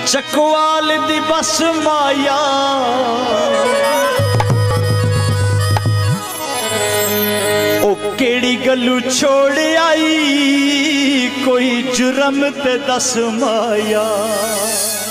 चकवाल दी बस माया ओ केड़ी गलू छोड़ आई कोई जुर्म ते दस माया।